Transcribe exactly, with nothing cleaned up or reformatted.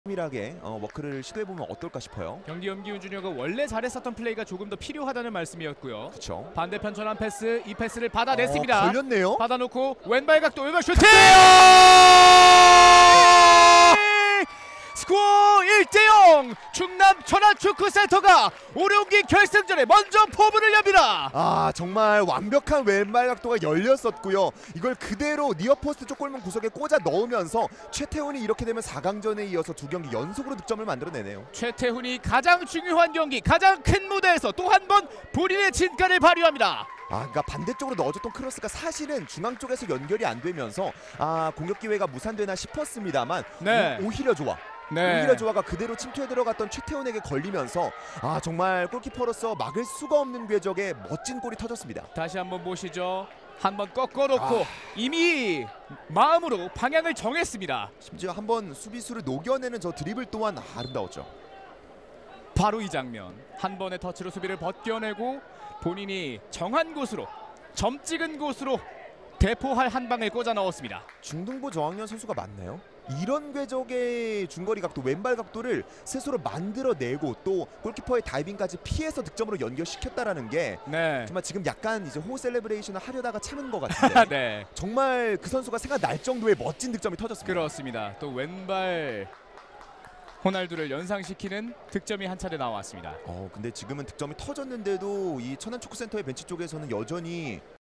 밀하게 어, 워크를 시도해보면 어떨까 싶어요. 경기 염기훈 주니어가 원래 잘했었던 플레이가 조금 더 필요하다는 말씀이었고요. 그렇죠. 반대편 전환 패스, 이 패스를 받아냈습니다. 어, 걸렸네요. 받아놓고 왼발 각도 왼발 슈팅! 스코어 일 대 영! 충남 천안축구센터가 오룡기 결승전에 먼저 포문을 엽니다. 아 정말 완벽한 왼발 각도가 열렸었고요. 이걸 그대로 니어포스트 쪽 골문 구석에 꽂아 넣으면서 최태훈이 이렇게 되면 사 강전에 이어서 두 경기 연속으로 득점을 만들어내네요. 최태훈이 가장 중요한 경기, 가장 큰 무대에서 또 한 번 본인의 진가를 발휘합니다. 아, 그러니까 반대쪽으로 넣어줬던 크로스가 사실은 중앙 쪽에서 연결이 안 되면서 아 공격 기회가 무산되나 싶었습니다만 네. 오, 오히려 좋아. 네. 오히려 좋아가 그대로 침투에 들어갔던 최태훈에게 걸리면서 아 정말 골키퍼로서 막을 수가 없는 궤적에 멋진 골이 터졌습니다. 다시 한번 보시죠. 한번 꺾어놓고 아. 이미 마음으로 방향을 정했습니다. 심지어 한번 수비수를 녹여내는 저 드리블 또한 아름다웠죠. 바로 이 장면. 한 번의 터치로 수비를 벗겨내고 본인이 정한 곳으로, 점 찍은 곳으로 대포할 한 방을 꽂아 넣었습니다. 중등부 저학년 선수가 맞나요? 이런 궤적의 중거리 각도, 왼발 각도를 스스로 만들어내고 또 골키퍼의 다이빙까지 피해서 득점으로 연결시켰다라는 게 네. 정말 지금 약간 이제 호 셀레브레이션을 하려다가 참은 것 같은데 네. 정말 그 선수가 생각날 정도의 멋진 득점이 터졌습니다. 그렇습니다. 또 왼발 호날두를 연상시키는 득점이 한 차례 나왔습니다. 어 근데 지금은 득점이 터졌는데도 이 천안축구센터의 벤치 쪽에서는 여전히